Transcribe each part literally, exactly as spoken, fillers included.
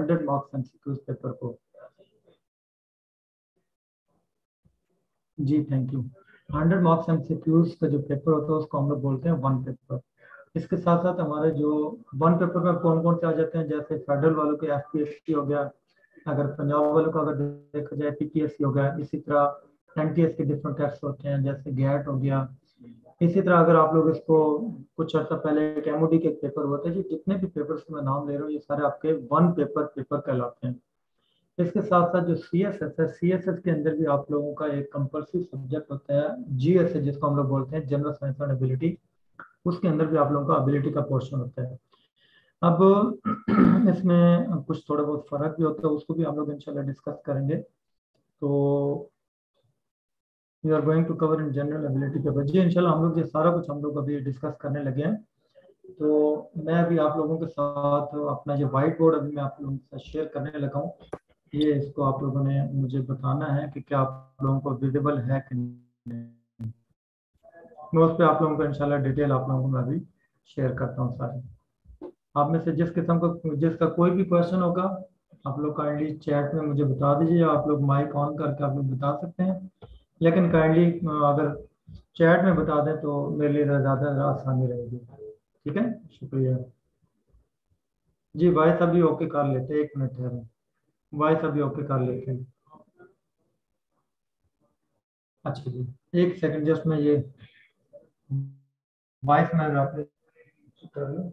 Hundred marks MCQs paper को। जी thank you. Hundred marks MCQs का जो पेपर होता है उसको हम लोग बोलते हैं वन पेपर। इसके साथ साथ हमारे जो वन पेपर में कौन कौन से आ जाते हैं, जैसे फेडरल वालों के एफपीएससी हो गया, अगर पंजाब वालों का अगर देखा जाए पीपीएससी हो गया, इसी तरह एनटीएस के डिफरेंट टेस्ट होते हैं जैसे गैट हो गया। इसी तरह अगर आप लोग इसको कुछ अर्सा पहले एक एमओडी के पेपर हुए थे, जी जितने भी पेपर्स के मैं नाम ले रहा हूँ ये सारे आपके वन पेपर पेपर कहलाते हैं। इसके साथ साथ जो सी एस एस है, सी एस एस के अंदर भी आप लोगों का एक कंपल्सरी सब्जेक्ट होता है जी एस है, जिसको हम लोग बोलते हैं जनरल साइंस एंड एबिलिटी। उसके अंदर भी आप लोगों का एबिलिटी का पोर्शन होता है। अब इसमें कुछ थोड़ा बहुत फर्क भी होता है, उसको भी हम लोग इंशाल्लाह डिस्कस करेंगे। तो we are going to cover in general ability paper. जी इंशाल्लाह हम लोग ये सारा कुछ हम लोग अभी डिस्कस करने लगे हैं। तो मैं अभी आप लोगों के साथ अपना जो व्हाइट बोर्ड अभी मैं आप लोगों के साथ शेयर करने लगा हूँ। ये इसको आप लोगों ने मुझे बताना है कि क्या आप लोगों को विजिबल है कि नहीं। मैं उस पर आप लोगों को इंशाल्लाह डिटेल आप लोगों को मैं अभी शेयर करता हूँ सारे। आप में से जिस किस्म का जिसका कोई भी क्वेश्चन होगा आप लोग काइंडली चैट में मुझे बता दीजिए, आप लोग माइक ऑन करके आप लोग बता सकते हैं, लेकिन काइंडली अगर चैट में बता दें तो मेरे लिए ज़्यादा आसानी रहेगी। ठीक है, शुक्रिया जी। वॉइस अभी ओके कर लेते हैं, एक मिनट ठहरें, वॉइस अभी ओके कर लेते हैं। अच्छा जी एक सेकंड, जस्ट मैं ये वॉइस में आप कर लूँ।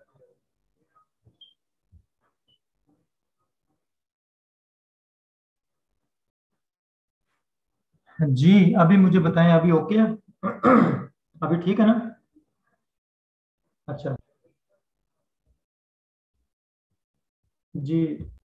जी अभी मुझे बताएं, अभी ओके है? अभी ठीक है ना? अच्छा जी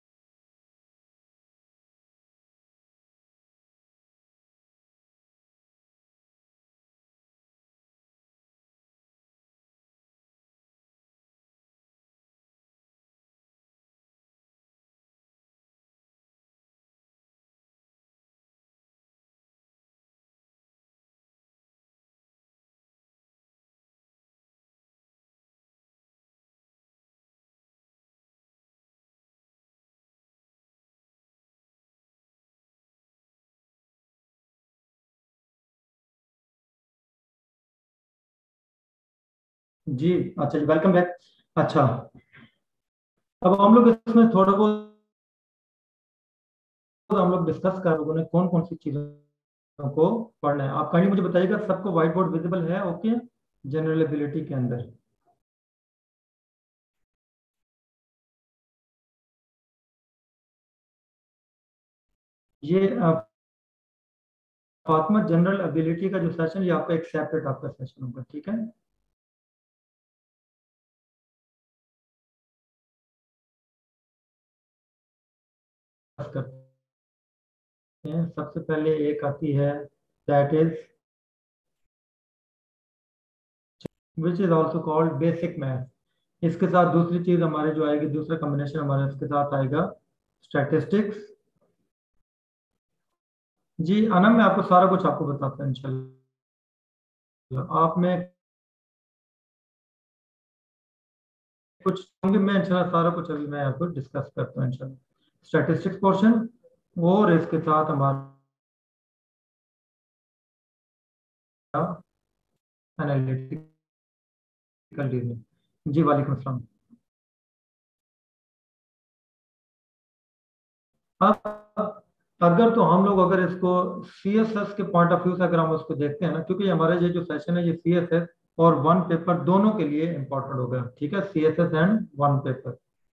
जी अच्छा जी, वेलकम बैक। अच्छा अब हम लोग इसमें थोड़ा बहुत हम लोग डिस्कस कर लोगों ने कौन कौन सी चीजों को पढ़ना है। आप कहीं मुझे बताइएगा सबको व्हाइट बोर्ड विजिबल है? ओके, जनरल एबिलिटी के अंदर ये अ, फातिमा जनरल एबिलिटी का जो सेशन ये आपका एक सेपरेट आपका सेशन होगा, ठीक है? करते हैं सबसे पहले एक आती है that is which is also called basic math. इसके साथ दूसरी चीज हमारे जो आएगी, दूसरा कॉम्बिनेशन हमारे इसके साथ आएगा स्टैटिस्टिक्स। जी अनम मैं आपको सारा कुछ आपको बताता हूँ इंशाल्लाह। आप में कुछ होंगे, मैं इंशाल्लाह सारा कुछ अभी मैं आपको डिस्कस करता हूँ इंशाल्लाह। स्टैटिस्टिक्स पोर्शन और इसके साथ हमारा एनालिटिकल रीजनिंग। जी वालेकुम अस्सलाम। अब अगर तो हम लोग अगर इसको सी एस एस के पॉइंट ऑफ व्यू से अगर हम उसको देखते हैं ना, क्योंकि हमारा ये जो सेशन है ये सी एस एस और वन पेपर दोनों के लिए इंपॉर्टेंट होगा, ठीक है? C S S and one paper.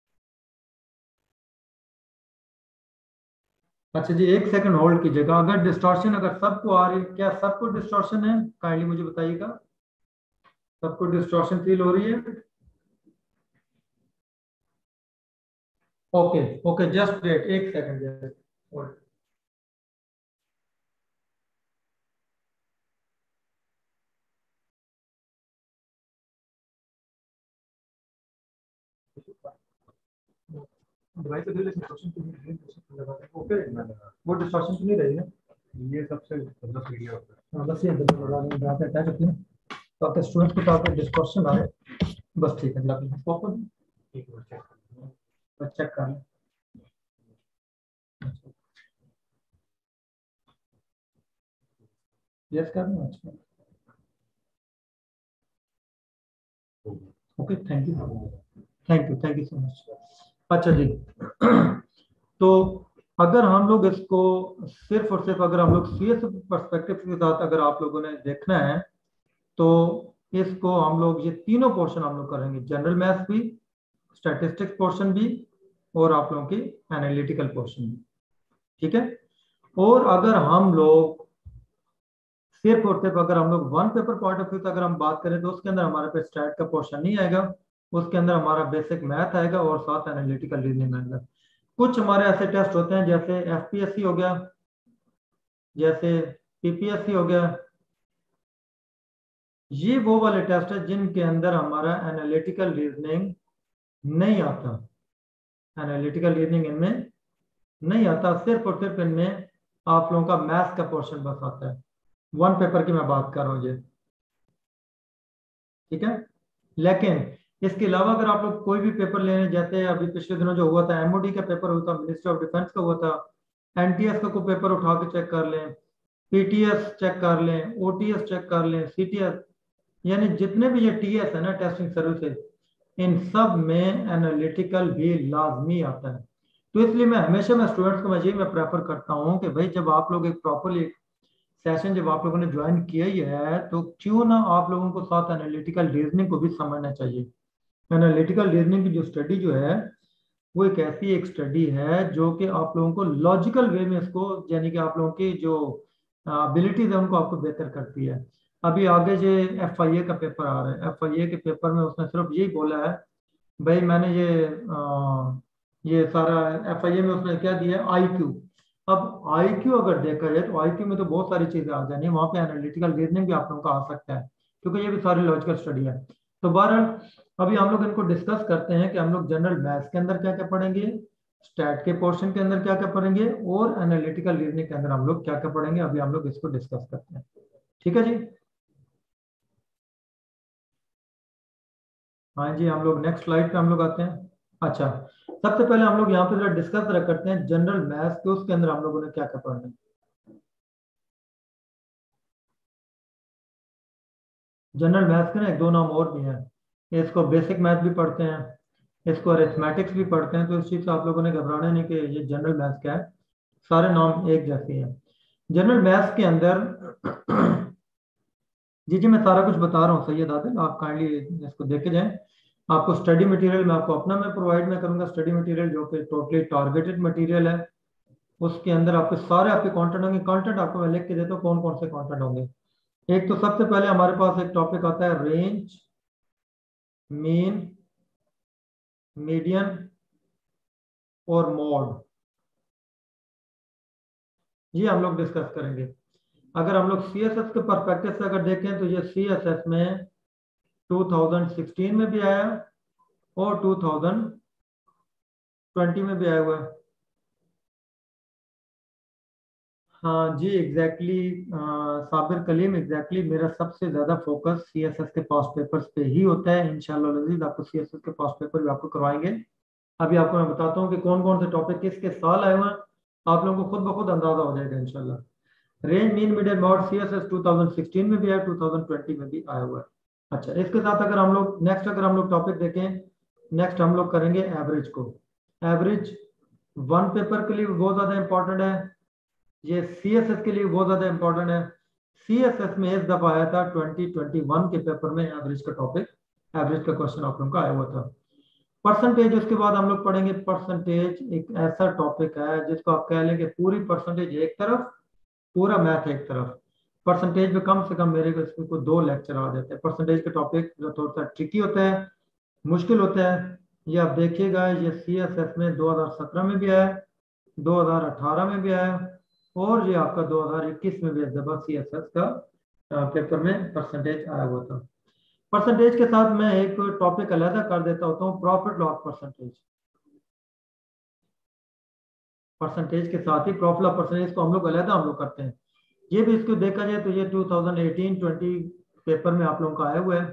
अच्छा जी एक सेकंड होल्ड कीजिएगा। अगर डिस्टॉर्शन अगर सबको आ रही है, क्या सबको डिस्टॉर्शन है? काइंडली मुझे बताइएगा, सबको डिस्टॉर्शन फील हो रही है? ओके ओके जस्ट वेट एक सेकंड जस्ट होल्ड। डिवाइस से डिस्टॉर्शन तो नहीं है, ओके वो डिस्टॉर्शन तो नहीं रही है? ये सबसे बस वीडियो होता है। हाँ बस ये लगा दें, जहाँ पे अटैच होती है ना, तो आपके स्टूडेंट्स को तो आपके डिस्कशन आ रहे, बस ठीक है लग इसको ओपन, ठीक है चेक कर लें। यस कर दूं? अच्छा, okay, thank you thank you thank you so much. अच्छा जी, तो अगर हम लोग इसको सिर्फ और सिर्फ अगर हम लोग सी एस पर्सपेक्टिव के साथ अगर आप लोगों ने देखना है तो इसको हम लोग ये तीनों पोर्शन हम लोग करेंगे, जनरल मैथ्स भी, स्टैटिस्टिक्स पोर्शन भी, और आप लोगों की एनालिटिकल पोर्शन भी, ठीक है। और अगर हम लोग सिर्फ और सिर्फ अगर हम लोग one paper point of view से अगर हम बात करें तो उसके अंदर हमारे पे स्टैट का पोर्शन नहीं आएगा, उसके अंदर हमारा बेसिक मैथ आएगा और साथ एनालिटिकल रीजनिंग आएगा। कुछ हमारे ऐसे टेस्ट होते हैं जैसे एफ पी एस सी हो गया, जैसे पी पी एस सी हो गया, ये वो वाले टेस्ट है जिनके अंदर हमारा एनालिटिकल रीजनिंग नहीं आता, एनालिटिकल रीजनिंग इनमें नहीं आता, सिर्फ और सिर्फ इनमें आप लोगों का मैथ्स का पोर्शन बस आता है। वन पेपर की मैं बात कर रहा हूँ ये, ठीक है। लेकिन इसके अलावा अगर आप लोग कोई भी पेपर लेने जाते हैं, अभी पिछले दिनों जो हुआ था एम ओ डी का पेपर हुआ था, मिनिस्ट्री ऑफ डिफेंस का हुआ था, एन टी एस का कोई पेपर उठा के चेक कर लें, पी टी एस चेक कर लें, ओ टी एस चेक कर लें, सी टी एस, यानी जितने भी ये टी एस है ना, टेस्टिंग सर्विसेज, इन सब में एनालिटिकल भी लाजमी आता है। तो इसलिए मैं हमेशा मैं स्टूडेंट्स को मैं यही मैं प्रेफर करता हूँ कि भाई जब आप लोग एक प्रॉपरली सेशन जब आप लोगों ने ज्वाइन किया ही है तो क्यों ना आप लोगों को साथ एनालिटिकल रीजनिंग को भी समझना चाहिए। एनालिटिकल रीजनिंग की जो स्टडी जो है वो एक ऐसी एक स्टडी है जो कि आप लोगों को लॉजिकल वे में इसको, यानी कि आप लोगों की जो एबिलिटीज है उनको आपको बेहतर करती है। अभी आगे जो एफ आई ए का पेपर आ रहा है, एफ आई ए के पेपर में उसने सिर्फ यही बोला है भाई मैंने ये आ, ये सारा एफ आई ए में उसने क्या दिया है, आई क्यू। अब आई क्यू अगर देखा जाए तो आई क्यू में तो बहुत सारी चीजें आ जानी है, वहां पे एनालिटिकल रीजनिंग भी आप लोगों का आ सकता है क्योंकि ये भी सारी लॉजिकल स्टडी है। तो बहरहाल अभी हम लोग इनको डिस्कस करते हैं कि हम लोग जनरल मैथ्स के अंदर क्या क्या पढ़ेंगे, स्टैट के पोर्शन के अंदर क्या क्या पढ़ेंगे, और एनालिटिकल रीजनिंग के अंदर हम लोग क्या क्या पढ़ेंगे। अभी हम लोग इसको डिस्कस करते हैं, ठीक है जी। हाँ जी, हम लोग नेक्स्ट स्लाइड पे हम लोग आते हैं। अच्छा, सबसे पहले हम लोग यहाँ पे जरा डिस्कस करते हैं जनरल मैथ्स के, उसके अंदर हम लोगों ने क्या क्या पढ़ना है। जनरल मैथ्स के ना एक दो नाम और भी हैं, इसको बेसिक मैथ भी पढ़ते हैं, इसको अरिथमेटिक्स भी पढ़ते हैं, तो इस चीज़ से आप लोगों ने घबराना नहीं कि ये जनरल मैथ्स क्या है, सारे नाम एक जैसे हैं। जनरल मैथ्स के अंदर जी जी मैं सारा कुछ बता रहा हूँ सैयद आदिल, आप काइंडली इसको देख के जाएं। आपको स्टडी मटेरियल मैं आपको अपना मैं प्रोवाइड मैं करूंगा, स्टडी मटेरियल जो कि टोटली टारगेटेड मटेरियल है, उसके अंदर आपके सारे आपके कंटेंट होंगे। कंटेंट आपको मैं लिख के देता हूँ कौन कौन से कंटेंट होंगे। एक तो सबसे पहले हमारे पास एक टॉपिक आता है रेंज, मीन, मीडियन और मोड, ये हम लोग डिस्कस करेंगे। अगर हम लोग सी एस एस के परस्पेक्टिव से अगर देखें तो ये सी एस एस में टू थाउजेंड सिक्सटीन में भी आया और टू थाउजेंड ट्वेंटी में भी आया हुआ है। हाँ जी exactly exactly, Sabir Kaleem exactly exactly, मेरा सबसे ज्यादा फोकस सी एस एस के पास्ट पेपर्स पे ही होता है। इंशाल्लाह लजीज आपको सी एस एस के पास्ट पेपर भी आपको करवाएंगे। अभी आपको मैं बताता हूँ कि कौन कौन से टॉपिक किसके साल आए हुए हैं, आप लोगों को खुद ब खुद अंदाजा हो जाएगा इंशाल्लाह। Range mean median mode C S S two thousand sixteen में भी आया, टू थाउजेंड ट्वेंटी में भी आया हुआ है। अच्छा, इसके साथ अगर हम लोग नेक्स्ट अगर हम लोग टॉपिक देखें, नेक्स्ट हम लोग करेंगे एवरेज को। एवरेज वन पेपर के लिए बहुत ज्यादा इंपॉर्टेंट है, ये सी एस एस के लिए बहुत ज्यादा इंपॉर्टेंट है। सी एस एस में एक दफा आया था ट्वेंटी ट्वेंटी वन के पेपर में एवरेज का टॉपिक, एवरेज का क्वेश्चन आप लोगों का आया हुआ था। परसेंटेज उसके बाद हम लोग पढ़ेंगे। परसेंटेज एक ऐसा टॉपिक है जिसको आप कह लें कि पूरी परसेंटेज एक तरफ, पूरा मैथ एक तरफ। परसेंटेज में कम से कम मेरे को इसमें को दो लेक्चर आ जाते हैं। परसेंटेज का टॉपिक जो थोड़ा सा ट्रिकी होता है, मुश्किल होता है, ये आप देखिएगा ये सी एस एस में दो हज़ार सत्रह में भी आया, दो हज़ार अठारह में भी आया, और ये आपका दो हज़ार इक्कीस में भी जब सी एस एस का पेपर में परसेंटेज आया हुआ था। परसेंटेज के साथ मैं एक टॉपिक अलग कर देता होता हूँ, प्रॉफिट लॉस परसेंटेज। परसेंटेज के साथ ही प्रॉफिट लॉस परसेंटेज को हम लोग अलग हम लोग करते हैं। ये भी इसको देखा जाए तो ये two thousand eighteen twenty paper में आप लोगों का आया हुआ है।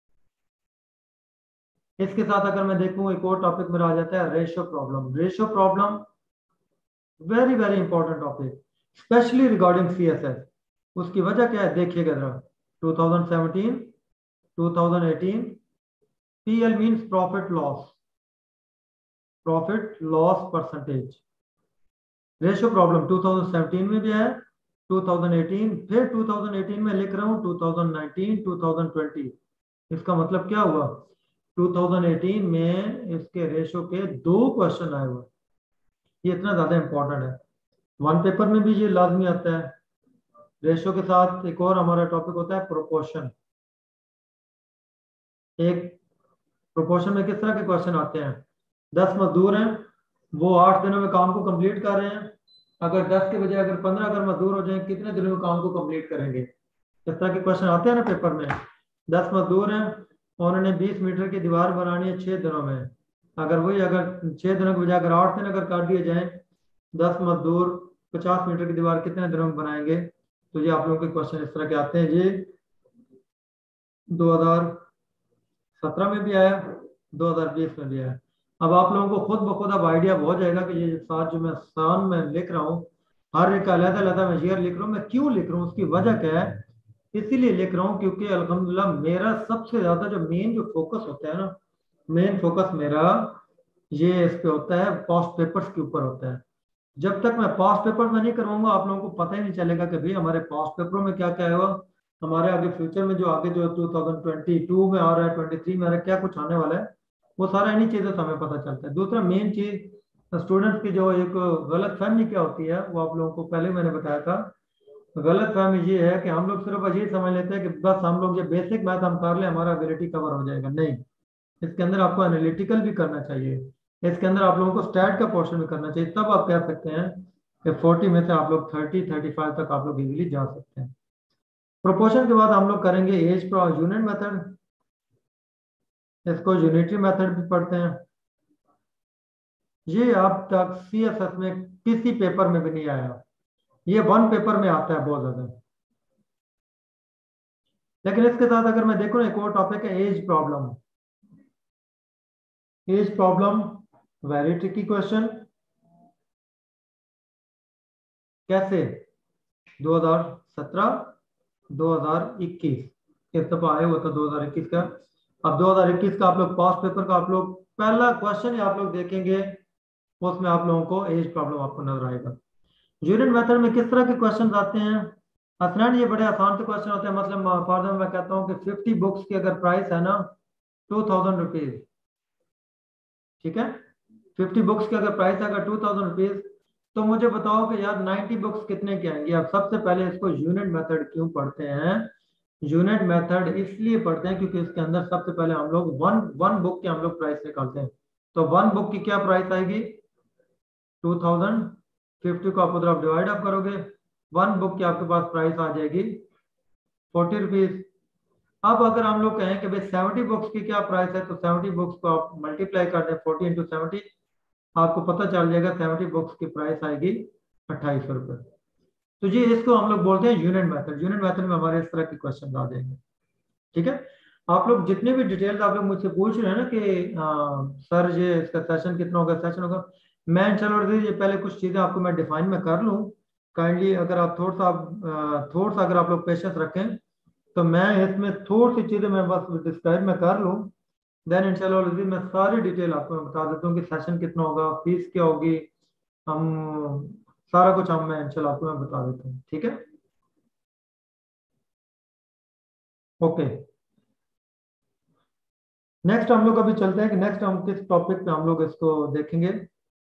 इसके साथ अगर मैं देखूं एक और टॉपिक मेरा आ जाता है ratio problem. Ratio problem very very important topic, specially regarding C S S. उसकी वजह क्या है देखिएगा जरा। Two thousand seventeen, two thousand eighteen, PL means profit loss, profit loss percentage. Ratio problem two thousand seventeen में भी है, two thousand eighteen, फिर टू थाउजेंड एटीन में लिख रहा हूँ two thousand nineteen, two thousand twenty. इसका मतलब क्या हुआ, टू थाउजेंड एटीन में इसके रेशियो के दो क्वेश्चन आए हुए। ये इतना ज्यादा इंपॉर्टेंट है, वन पेपर में भी ये लाजमी आता है। रेशियो के साथ एक और हमारा टॉपिक होता है प्रोपोर्शन। एक प्रोपोर्शन में किस तरह के क्वेश्चन आते हैं, दस मजदूर हैं, वो आठ दिनों में काम को कंप्लीट कर रहे हैं, अगर दस के बजाय अगर पंद्रह अगर मजदूर हो जाए कितने दिनों में काम को कंप्लीट करेंगे। इस तरह के क्वेश्चन आते हैं ना पेपर में। दस मजदूर हैं, उन्होंने बीस मीटर की दीवार बनानी है छह दिनों में, अगर वही अगर छह दिनों के बजाय अगर आठ दिन अगर काट दिए जाए, दस मजदूर पचास मीटर की दीवार कितने दिनों में बनाएंगे। तो ये आप लोगों के क्वेश्चन इस तरह के आते हैं। ये दो हजार सत्रह में भी आया, दो हजार बीस में भी आया। अब आप लोगों को खुद ब खुद अब आइडिया हो जाएगा कि ये साथ जो मैं सान में लिख रहा हूँ, हर एक अलग अलग मैं शेयर लिख रहा हूँ, मैं क्यों लिख रहा हूँ उसकी वजह क्या है, इसीलिए लिख रहा हूँ क्योंकि अल्हम्दुलिल्लाह मेरा सबसे ज्यादा जो मेन जो फोकस होता है ना, मेन फोकस मेरा ये इस पे होता है, पास्ट पेपर्स के ऊपर होता है। जब तक मैं पास्ट पेपर में नहीं करवाऊंगा आप लोगों को पता ही नहीं चलेगा कि भाई हमारे पास्ट पेपरों में क्या क्या है, हमारे आगे फ्यूचर में जो आगे जो टू थाउजेंड ट्वेंटी टू में आ रहा है, ट्वेंटी थ्री में आ रहा है, क्या कुछ आने वाला है, वो सारा इन्हीं चीज़ों से हमें पता चलता है। दूसरा मेन चीज़ स्टूडेंट्स की जो एक गलत फहमी क्या होती है वो आप लोगों को पहले मैंने बताया था। गलत फहमी ये है कि हम लोग सिर्फ ये समझ लेते हैं कि बस हम लोग ये बेसिक मैथ हम कर ले हमारा एबिलिटी कवर हो जाएगा। नहीं, इसके अंदर आपको एनालिटिकल भी करना चाहिए, इसके अंदर आप लोगों को स्टैट का पोर्शन भी करना चाहिए, तब आप कह सकते हैं कि फोर्टी में से आप लोग थर्टी थर्टी फाइव तक आप लोग इजीली जा सकते हैं। प्रोपोर्शन के बाद हम लोग करेंगे एज पर यूनिट मेथड, इसको यूनिटरी मेथड भी पढ़ते हैं। ये अब तक सी एस एस में किसी पेपर में भी नहीं आया, ये वन पेपर में आता है बहुत ज्यादा। लेकिन इसके साथ अगर मैं देखूं एक और टॉपिक है age problem. Age problem very tricky question. कैसे, दो हजार सत्रह, दो हजार इक्कीस इस दफा आया हुआ था दो हजार इक्कीस का। अब दो हजार इक्कीस का आप लोग पास्ट पेपर का आप लोग पहला क्वेश्चन ही आप लोग देखेंगे, उसमें आप लोगों को एज प्रॉब्लम आपको नजर आएगा। यूनिट मेथड में किस तरह के क्वेश्चन आते हैं, असलन ये बड़े आसान से क्वेश्चन होते हैं। मतलब फॉर एग्जाम्पल मैं कहता हूँ कि फिफ्टी बुक्स की अगर प्राइस है ना टू थाउजेंड रुपीज, ठीक है, फिफ्टी बुक्स की अगर प्राइस है अगर टू थाउजेंड रुपीज, तो मुझे बताओ कि यार नाइन्टी बुक्स कितने की आएंगी। आप सबसे पहले इसको यूनिट मेथड क्यों पढ़ते हैं, यूनिट मेथड इसलिए पढ़ते हैं क्योंकि इसके अंदर सबसे पहले हम लोग वन वन बुक की हम लोग प्राइस निकालते हैं। तो वन बुक की क्या प्राइस आएगी, टू थाउजेंड, फिफ्टी को आप उधर आप डिवाइड आप करोगे, वन बुक की आपके पास प्राइस आ जाएगी फोर्टी रुपीज। अब अगर हम लोग कहें कि भाई सेवेंटी बुक्स की क्या प्राइस है, तो सेवेंटी बुक्स को आप मल्टीप्लाई कर दें फोर्टी इंटू सेवेंटी, आपको पता चल जाएगा सेवेंटी बुक्स की प्राइस आएगी अट्ठाईस सौ रुपये। तो ये इसको हम लोग बोलते हैं यूनिट मेथड। यूनिट मेथड में हमारे इस तरह के क्वेश्चन आ जाएंगे, ठीक है। आप लोग जितने भी डिटेल्स आप लोग मुझसे पूछ रहे हैं ना कि आ, सर ये इसका सेशन कितना होगा, सेशन होगा, मैं चलो ये पहले कुछ चीज़ें आपको मैं डिफाइन में कर लूँ। काइंडली अगर आप थोड़ा सा थोड़ा सा अगर आप लोग पेशेंस रखें तो मैं इसमें थोड़ी सी चीज़ें मैं बस डिस्क्राइब में कर लूँ, देन इंशाल्लाह मैं सारी डिटेल आपको मैं बता देता हूँ कि सेशन कितना होगा, फीस क्या होगी, हम सारा कुछ हम मैं इंशाल्लाह आपको मैं बता देता हूँ, ठीक है। ओके, नेक्स्ट हम लोग अभी चलते हैं कि नेक्स्ट हम किस टॉपिक पे हम लोग इसको देखेंगे।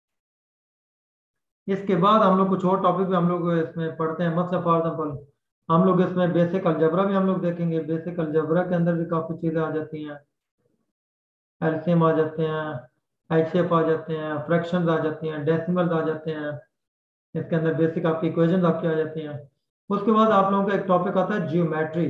इसके बाद हम लोग कुछ और टॉपिक भी हम लोग इसमें पढ़ते हैं। मतलब फॉर एग्जाम्पल हम लोग इसमें बेसिक अलजेब्रा भी हम लोग देखेंगे। बेसिक अलजेब्रा के अंदर भी काफ़ी चीज़ें आ जाती हैं, एलसीएम आ जाते हैं, एचसीएफ आ जाते हैं, फ्रैक्शंस आ जाती हैं, डेसिमल्स आ जाते हैं, इसके अंदर बेसिक आपकी इक्वेशंस आपकी आ जाती हैं। उसके बाद आप लोगों का एक टॉपिक आता है ज्योमेट्री।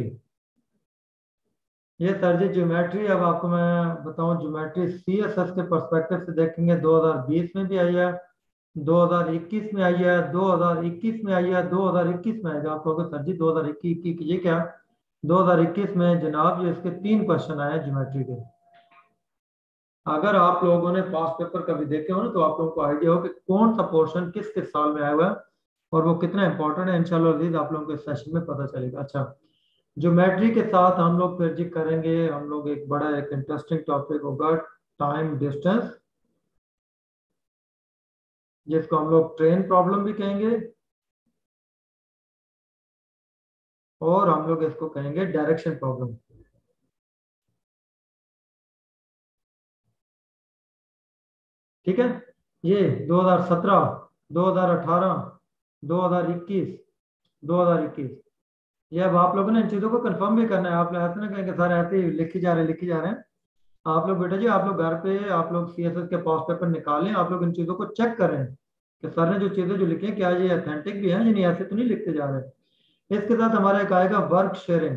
ये सर जी ज्योमेट्री, अब आपको मैं बताऊं ज्योमेट्री सीएसएस के पर्सपेक्टिव से देखेंगे। दो हज़ार बीस में भी आई है, दो हज़ार इक्कीस में आई है, दो हज़ार इक्कीस में आई है, दो हज़ार इक्कीस में आएगा। आप कहोगे सर जी दो हज़ार इक्कीस ये क्या, दो हज़ार इक्कीस में जनाब ये इसके तीन क्वेश्चन आए हैं ज्योमेट्री के। अगर आप लोगों ने पास्ट पेपर कभी देखे हो ना तो आप लोगों को आइडिया हो कि कौन सा पोर्शन किस किस साल में आया हुआ है। और वो कितना इंपॉर्टेंट है इंशाल्लाह अजीज आप लोगों को इस सेशन में पता चलेगा। अच्छा, ज्योमेट्री के साथ हम लोग फिर जी करेंगे हम लोग एक बड़ा एक इंटरेस्टिंग टॉपिक होगा टाइम डिस्टेंस, जिसको हम लोग ट्रेन प्रॉब्लम भी कहेंगे और हम लोग इसको कहेंगे डायरेक्शन प्रॉब्लम। ठीक है, ये दो हज़ार सत्रह, दो हज़ार अठारह, दो हज़ार इक्कीस, दो हज़ार इक्कीस, ये अब आप लोगों ने इन चीज़ों को कंफर्म भी करना है। आप लोग ऐसे ना कहेंगे सर ऐसे ही लिखी जा रहे लिखी जा रहे हैं। आप लोग बेटा जी आप लोग घर पे आप लोग सी एस एस के पास पेपर निकालें, आप लोग इन चीज़ों को चेक करें कि सर ने जो चीज़ें जो लिखी हैं क्या ये अथेंटिक भी हैं या नहीं, ऐसे तो नहीं लिखते जा रहे। इसके साथ हमारा एक आएगा वर्क शेयरिंग।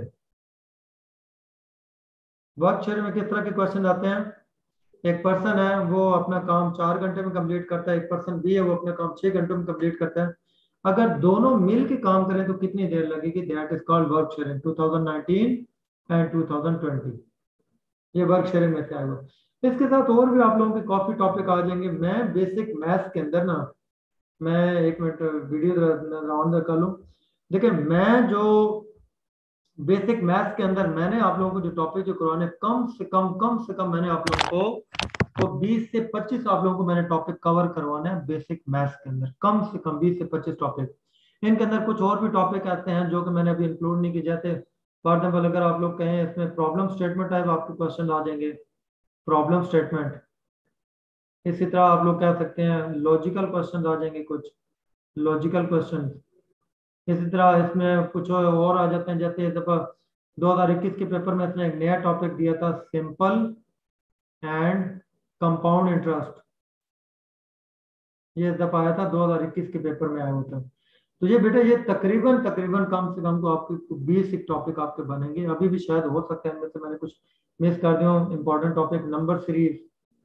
वर्क शेयरिंग में किस तरह के क्वेश्चन आते हैं? एक पर्सन है वो अपना काम चार घंटे में कंप्लीट करता है, एक पर्सन बी है वो अपना काम छह घंटों में कंप्लीट करता है। अगर दोनों मिल के काम करें तो कितनी देर लगेगी? That is called work sharing. Two thousand nineteen and two thousand twenty, ये वर्क शेयरिंग में से आएगा। इसके साथ और भी आप लोगों के काफी टॉपिक आ जाएंगे। मैं बेसिक मैथ्स के अंदर ना, मैं एक मिनट वीडियो राउंड कर लूँ। देखिए मैं जो बेसिक मैथ्स के अंदर मैंने आप लोगों को जो टॉपिक जो करवाने कम से कम कम से कम मैंने आप लोगों को तो बीस से पच्चीस आप लोगों को मैंने टॉपिक कवर करवाना है बेसिक मैथ्स के अंदर, कम से कम बीस से पच्चीस टॉपिक। इनके अंदर कुछ और भी टॉपिक आते हैं जो कि मैंने अभी इंक्लूड नहीं किए, जैसे फॉर एग्जाम्पल अगर आप लोग कहें इसमें प्रॉब्लम स्टेटमेंट टाइप आपके क्वेश्चन आ जाएंगे, प्रॉब्लम स्टेटमेंट। इसी तरह आप लोग कह सकते हैं लॉजिकल क्वेश्चन आ जाएंगे, कुछ लॉजिकल क्वेश्चन। इसी तरह इसमें कुछ और आ जाते हैं, जैसे दफा दो हज़ार इक्कीस के पेपर में इसने एक नया टॉपिक दिया था सिंपल एंड कंपाउंड इंटरेस्ट। ये इस दफा आया था दो हज़ार इक्कीस के पेपर में आया हुआ था। तो ये बेटा ये तकरीबन तकरीबन कम से कम तो आपके बीस एक टॉपिक आपके बनेंगे। अभी भी शायद हो सकता है इनमें से मैंने कुछ मिस कर दिया important topic. Number series,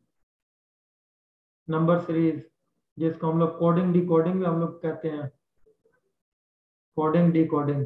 number series जिसको हम लोग कोडिंग डी कोडिंग भी हम लोग कहते हैं, कोडिंग डी कोडिंग,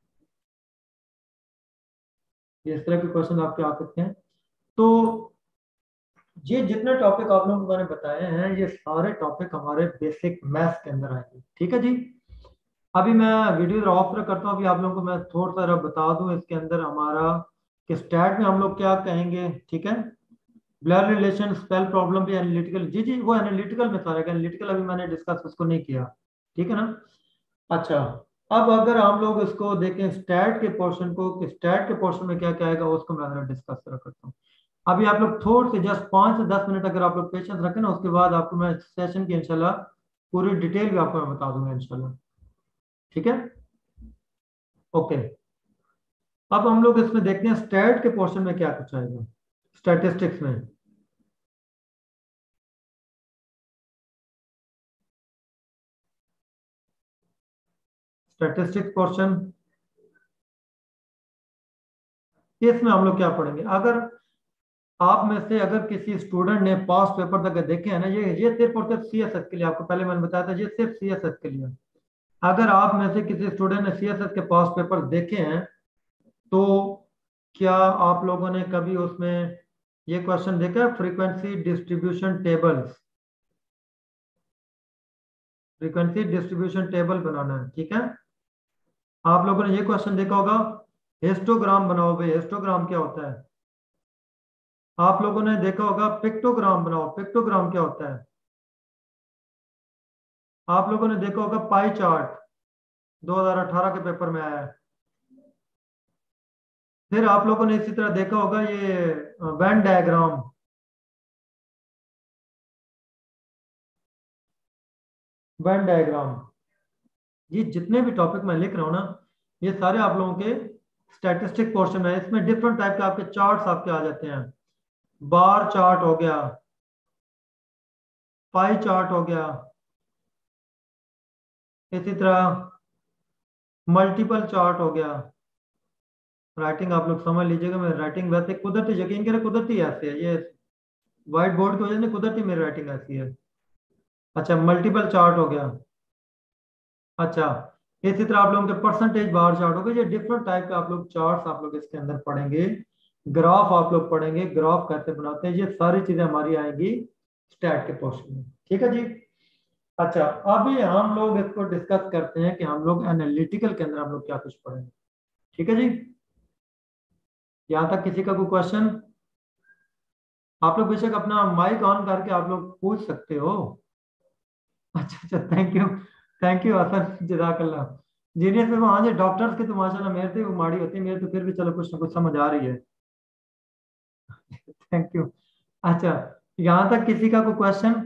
इस तरह के क्वेश्चन आपके आ सकते हैं। तो ये जितने टॉपिक आप लोगों को मैंने बताए हैं ये सारे टॉपिक हमारे बेसिक मैथ्स के अंदर आएंगे। ठीक है जी, अभी मैं वीडियो ऑफ करता हूँ। अभी आप लोगों को मैं थोड़ा सा बता दूं इसके अंदर हमारा कि स्टैट में हम लोग क्या कहेंगे। ठीक है, ब्लड रिलेशन, स्पेल प्रॉब्लम भी एनालिटिकल, जी जी वो एनालिटिकल में सारा, एनालिटिकल अभी मैंने डिस्कस उसको नहीं किया। ठीक है ना। अच्छा, अब अगर हम लोग इसको देखें स्टैट के पोर्शन को कि स्टैट के पोर्शन में क्या क्या आएगा उसको मैं डिस्कस करता हूँ। अभी आप लोग थोड़े से जस्ट पाँच से दस मिनट अगर आप लोग पेशेंस रखें ना, उसके बाद आपको मैं सेशन की इंशाल्लाह पूरी डिटेल भी आपको मैं बता दूंगा इंशाल्लाह। ठीक है, ओके। अब हम लोग इसमें देखते हैं स्टैट के पोर्शन में क्या कुछ आएगा स्टैटिस्टिक्स में। स्टैटिस्टिक्स पोर्शन, इसमें हम लोग क्या पढ़ेंगे? अगर आप में से अगर किसी स्टूडेंट ने पास पेपर तक देखे हैं ना, ये ये सिर्फ और सिर्फ सी एस एस के लिए, आपको पहले मैंने बताया था ये सिर्फ सी एस एस के लिए। अगर आप में से किसी स्टूडेंट ने सी एस एस के पास पेपर देखे हैं तो क्या आप लोगों ने कभी उसमें ये क्वेश्चन देखा है frequency distribution tables? Frequency distribution table बनाना है। ठीक है, आप लोगों ने ये क्वेश्चन देखा होगा हिस्टोग्राम बनाओ भाई। हिस्टोग्राम क्या होता है? आप लोगों ने देखा होगा पिक्टोग्राम बनाओ। पिक्टोग्राम क्या होता है? आप लोगों ने देखा होगा पाई चार्ट, दो हज़ार अठारह के पेपर में आया है। फिर आप लोगों ने इसी तरह देखा होगा ये वेन डायग्राम। वेन डायग्राम, ये जितने भी टॉपिक मैं लिख रहा हूँ ना ये सारे आप लोगों के स्टैटिस्टिक पोर्शन है। इसमें डिफरेंट टाइप के आपके चार्ट्स आपके आ जाते हैं। बार चार्ट हो गया, पाई चार्ट हो गया, इसी तरह मल्टीपल चार्ट हो गया। राइटिंग आप लोग समझ लीजिएगा, मेरी राइटिंग वैसे कुदरती, यकीन करें कुदरती ऐसी है, ये व्हाइट बोर्ड की वजह से कुदरती मेरी राइटिंग ऐसी है। अच्छा, मल्टीपल चार्ट हो गया। अच्छा, इसी तरह आप लोगों के परसेंटेज बार चार्ट हो गए। ये डिफरेंट टाइप के आप लोग चार्ट्स आप लोग इसके अंदर पढ़ेंगे। ग्राफ आप लोग पढ़ेंगे, ग्राफ कैसे बनाते हैं, ये सारी चीजें हमारी आएंगी स्टैट के पोर्शन में। ठीक है जी, अच्छा, अभी हम लोग इसको डिस्कस करते हैं कि हम लोग एनालिटिकल के अंदर हम लोग क्या कुछ पढ़ेंगे। ठीक है जी, यहाँ तक किसी का कोई क्वेश्चन? आप लोग बेशक अपना माइक ऑन करके आप लोग पूछ सकते हो। अच्छा अच्छा, thank you, thank you Hasan, जजाकल्ला। जीनियस में हाँ जी, डॉक्टर्स की तो माशाल्लाह मेरे से वो माड़ी होती है, मेरे तो फिर भी चलो कुछ ना कुछ समझ आ रही है। Thank you. अच्छा, यहाँ तक किसी का कोई क्वेश्चन?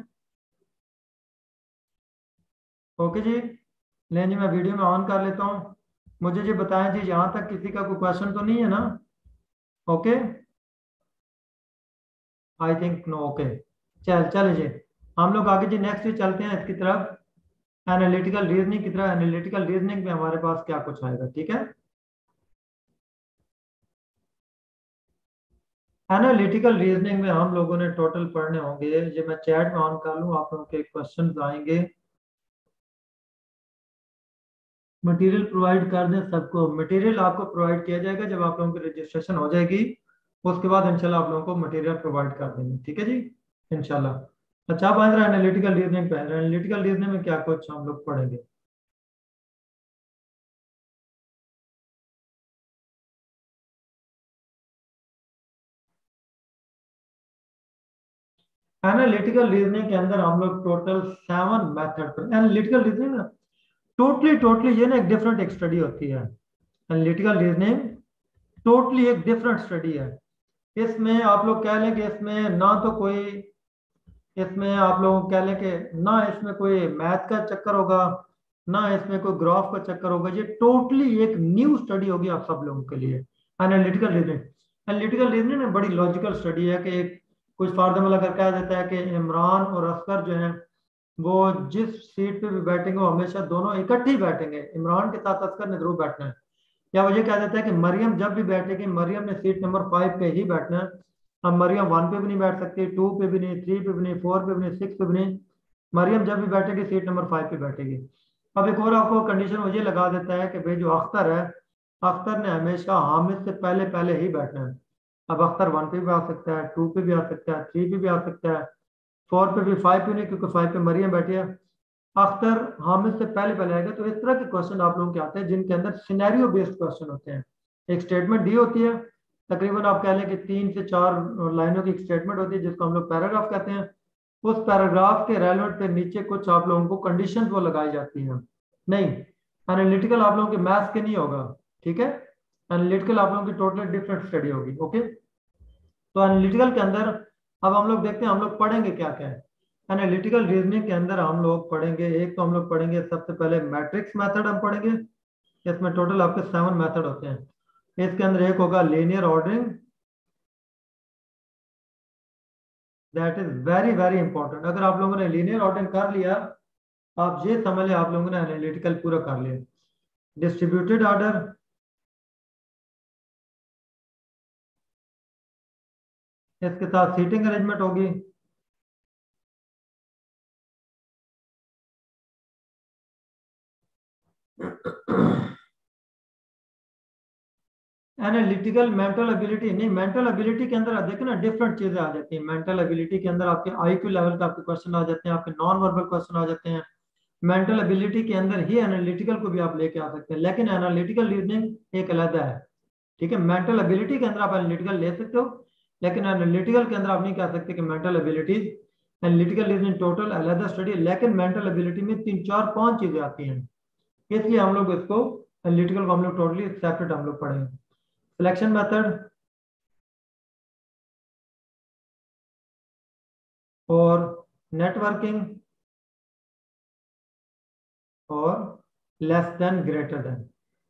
ओके जी, लें जी, मैं वीडियो में ऑन कर लेता हूँ। मुझे जी बताएं जी, यहाँ तक किसी का कोई क्वेश्चन तो नहीं है ना? Okay, I think no. Okay, चल चले जी, हम लोग आगे जी नेक्स्ट चलते हैं इसकी तरफ। एनालिटिकल रीजनिंग की तरफ। एनालिटिकल रीजनिंग में हमारे पास क्या कुछ आएगा, ठीक है? एनालिटिकल रीजनिंग में हम लोगों ने टोटल पढ़ने होंगे, जो मैं चैट में ऑन कर लूँ, आप लोगों के क्वेश्चन आएंगे। मटेरियल प्रोवाइड कर दें सबको। मटेरियल आपको प्रोवाइड किया जाएगा जब आप लोगों की रजिस्ट्रेशन हो जाएगी, उसके बाद इंशाल्लाह आप लोगों को मटेरियल प्रोवाइड कर देंगे, ठीक है जी, इंशाल्लाह। अच्छा, आप आ रहे एनालिटिकल रीजनिंग पे। एनालिटिकल रीजनिंग में क्या कुछ हम लोग पढ़ेंगे? एनालिटिकल रीजनिंग के अंदर हम लोग टोटल सेवन मेथड पर। एनालिटिकल रीजनिंग ना टोटली टोटली ये ना एक डिफरेंट एक स्टडी होती है। एनालिटिकल रीजनिंग टोटली एक डिफरेंट स्टडी है। इसमें आप लोग कह लें कि इसमें ना तो कोई, इसमें आप लोग कह लें कि ना इसमें कोई मैथ का चक्कर होगा, ना इसमें कोई ग्राफ का चक्कर होगा। ये टोटली एक न्यू स्टडी होगी आप सब लोगों के लिए, एनालिटिकल रीजनिंग। एनालिटिकल रीजनिंग में बड़ी लॉजिकल स्टडी है कि एक कुछ फार्मूला लगाकर कहा जाता है कि इमरान और असगर जो है वो जिस सीट पे भी बैठेंगे वो हमेशा दोनों इकट्ठे ही बैठेंगे, इमरान के साथ असगर ने जरूर बैठना है। या वो ये कह देता है कि मरियम जब भी बैठेगी मरियम ने सीट नंबर फाइव पे ही बैठना है। अब मरियम वन पे भी नहीं बैठ सकती, टू पे भी नहीं, थ्री पे भी नहीं, फोर पे भी नहीं, सिक्स पे भी नहीं। मरियम जब भी बैठेगी सीट नंबर फाइव पे बैठेगी। अब एक और आपको कंडीशन मुझे लगा देता है कि भाई जो अख्तर है, अख्तर ने हमेशा हामिद से पहले पहले ही बैठना है। अब अख्तर वन पे भी आ सकता है, टू पे भी आ सकता है, थ्री पे भी आ सकता है, फोर पे भी, फाइव पे नहीं, क्योंकि फाइव पे मरियम बैठी है। अख्तर हामिद से पहले पहले आएगा। तो इस तरह के क्वेश्चन आप लोगों के आते हैं जिनके अंदर सिनेरियो बेस्ड क्वेश्चन होते हैं। एक स्टेटमेंट दी होती है, तकरीबन आप कह लें कि तीन से चार लाइनों की एक स्टेटमेंट होती है जिसको हम लोग पैराग्राफ कहते हैं। उस पैराग्राफ के रेलेवेंट पे नीचे कुछ आप लोगों को कंडीशंस वो लगाई जाती हैं। नहीं, एनालिटिकल आप लोगों के मैथ्स के नहीं होगा, ठीक है? एनालिटिकल आप लोगों की टोटली डिफरेंट स्टडी होगी। ओके, तो एनालिटिकल के अंदर अब हम लोग देखते हैं हम लोग पढ़ेंगे क्या क्या है। एनालिटिकल रीजनिंग के अंदर हम लोग पढ़ेंगे, एक तो हम लोग पढ़ेंगे सबसे पहले मैट्रिक्स मेथड हम पढ़ेंगे। इसमें टोटल आपके सेवन मेथड होते हैं। इसके अंदर एक होगा linear ordering, that is very very important. अगर आप लोगों ने लीनियर ऑर्डरिंग कर लिया, आप ये समझ लें आप लोगों ने एनालिटिकल पूरा कर लिया। डिस्ट्रीब्यूटेड ऑर्डर, इसके साथ सीटिंग अरेंजमेंट होगी। एनालिटिकल मेंटल एबिलिटी नहीं, मेंटल एबिलिटी के अंदर देखो ना डिफरेंट चीजें आ जाती हैं। मेंटल एबिलिटी के अंदर आपके आईक्यू लेवल का आपके क्वेश्चन आ जाते हैं, आपके नॉन वर्बल क्वेश्चन आ जाते हैं। मेंटल एबिलिटी के अंदर ही एनालिटिकल को भी आप लेके आ सकते हैं, लेकिन एनालिटिकल रीजनिंग एक अलग है, ठीक है? मेंटल एबिलिटी के अंदर आप एनालिटिकल ले सकते हो, लेकिन एनालिटिकल के अंदर आप नहीं कह सकते कि mental abilities. Analytical reasoning total अलग स्टडी है, लेकिन मेंटल एबिलिटी में तीन चार पांच चीजें आती हैं, इसलिए हम लोग इसको एनालिटिकल को हम लोग टोटली सेपरेट हम लोग पढ़ेंगे। सिलेक्शन मेथड और नेटवर्किंग और लेस देन ग्रेटर देन,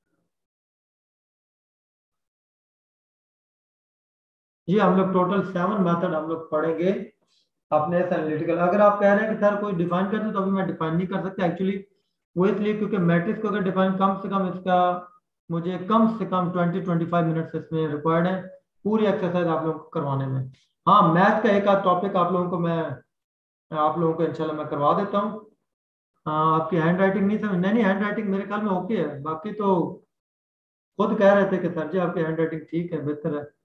ये हम लोग टोटल सेवन मेथड हम लोग पढ़ेंगे अपने एनालिटिकल। अगर आप कह रहे हैं कि सर कोई डिफाइन कर दो, तो अभी मैं डिफाइन नहीं कर सकता एक्चुअली। वो इसलिए क्योंकि मैट्रिक्स को अगर डिफाइन, कम से कम इसका मुझे कम से कम ट्वेंटी ट्वेंटी फाइव मिनट्स इसमें रिक्वायर्ड है पूरी एक्सरसाइज आप लोगों को करवाने में। हाँ, मैथ का एक आध टॉपिक आप लोगों को मैं आप लोगों को इंशाल्लाह मैं करवा देता हूँ। हाँ, आपकी हैंड राइटिंग नहीं समझ, नहीं नहीं, हैंड राइटिंग मेरे ख्याल में ओके है, बाकी तो खुद कह रहे थे कि सर जी आपकी हैंड राइटिंग ठीक है, बेहतर है।